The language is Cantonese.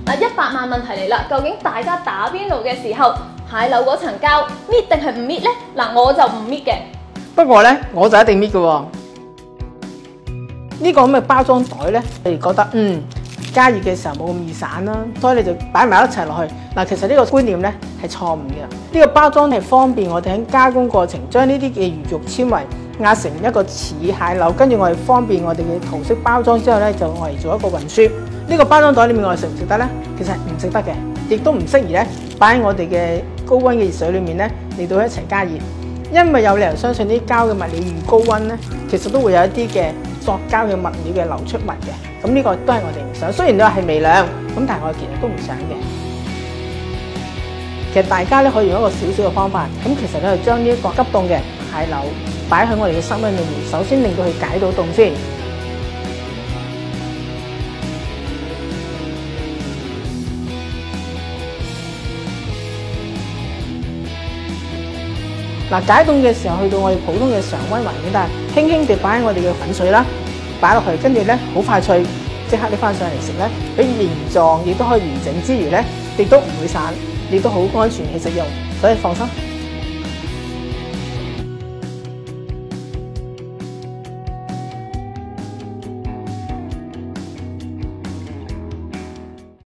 嗱，100萬問題嚟啦，究竟大家打邊爐嘅時候，蟹柳嗰層膠搣定係唔搣呢？嗱，我就唔搣嘅。 不過咧，我就一定搣嘅喎。呢個咁嘅包裝袋咧，你覺得加熱嘅時候冇咁易散啦，所以你就擺埋一齊落去。嗱，其實呢個觀念咧係錯誤嘅。呢個包裝係方便我哋喺加工過程將呢啲嘅魚肉纖維壓成一個似蟹柳，跟住我哋方便我哋嘅塗色包裝之後咧，就我嚟做一個運輸。呢個包裝袋裏面我哋食唔食得咧？其實係唔食得嘅，亦都唔適宜咧擺喺我哋嘅高溫嘅熱水裏面咧嚟到一齊加熱，因為有理由相信啲膠嘅物料越高溫咧，其實都會有一啲嘅塑膠嘅物料嘅流出物嘅。咁呢個都係我哋唔想。雖然你話係微量，咁但係我哋其實都唔想嘅。其實大家咧可以用一個少少嘅方法，咁其實咧就將呢一個急凍嘅蟹柳擺喺我哋嘅室溫裏面，首先令到佢解到凍先。嗱，解凍嘅時候去到我哋普通嘅常溫環境，但係輕輕地擺喺我哋嘅粉水啦，擺落去，跟住咧好快脆，即刻拎翻上嚟食咧，佢形狀亦都可以完整之餘咧，亦都唔會散，亦都好安全去食用，所以放心。